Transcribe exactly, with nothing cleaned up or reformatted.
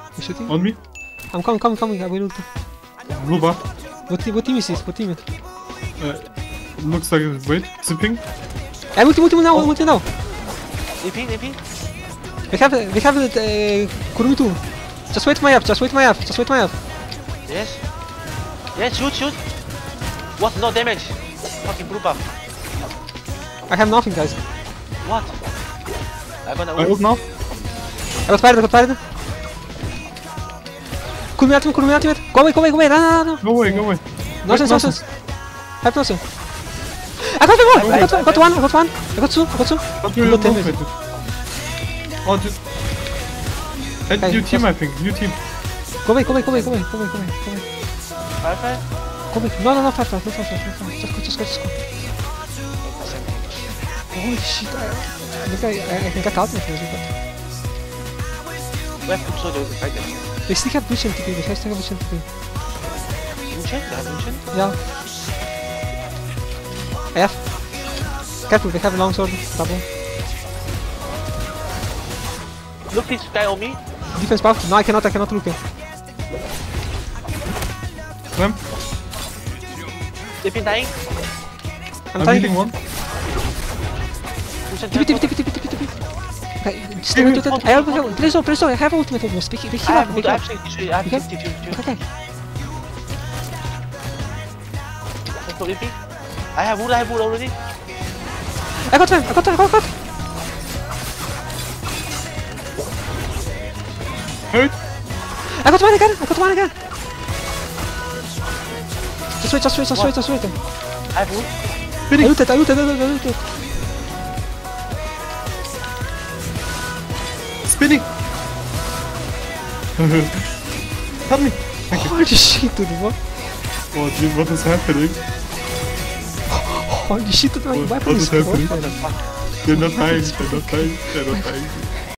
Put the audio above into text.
He's shooting. On me. I'm coming, coming, coming. I will ult. Blue buff. What, team, what team is this? What team is it? Uh, looks like it. Wait, zipping. I'm ulti, ulti now, ulti now. A P, A P. We have, we have it, uh, Kurumi too. Just wait for my up, just wait for my up, just wait for my up. Yes. Yes, shoot, shoot. What? No damage. Fucking blue buff. I have nothing, guys. What? I'm gonna I ult now. I got fired, I got fired. Kurumi ultimate, Kurumi ultimate. Go away, go away, go away, run, run, run. Go away, go away. Nonsense, nonsense. Have nonsense. I got one more! I got, I got one, I got one. I got two, I got two. But You we're got ten not minutes. Oh, just. And Hey, new team, just- I think. New team. Go away, go away, go away, go away, go away, go away, go away. Five, five. Go away. No, no, no, five, five, no, five, five, no, five. Just go, just go, just go. Holy shit, I, I think I, I, I can get out of this. We have to soldier fight them. They still have Lucian T P, they still have Lucian T P. Lucian? They have Lucian? Yeah. I have. Careful, they have a long sword, double. Look this guy on me. Defense buff. No, I cannot, I cannot look it. Slam. They've been dying. I'm I'm trying hitting to... one. Lucian, T P, T P, teleport. T P, T P, T P, T P. Okay, stay with that. I have, I have, please don't, please don't, I have ultimate almost. Big, big I heal up, have big good, I heal have up. sixty, I have Okay. fifty, fifty. Okay, okay. Let's go A P. I have wood, I have wood already. I got one, I got one, I got one. Hurt. I got one again, I got one again. Just wait, just wait, just wait, just wait. I have wood. I looted, I looted, I looted, I looted. Spinning. Help me. Holy shit, dude, what? Oh, dude, what is happening? Holy shit, dude, my What- weapon what is is happening? broken. They're not dying. They're not dying. They're not dying.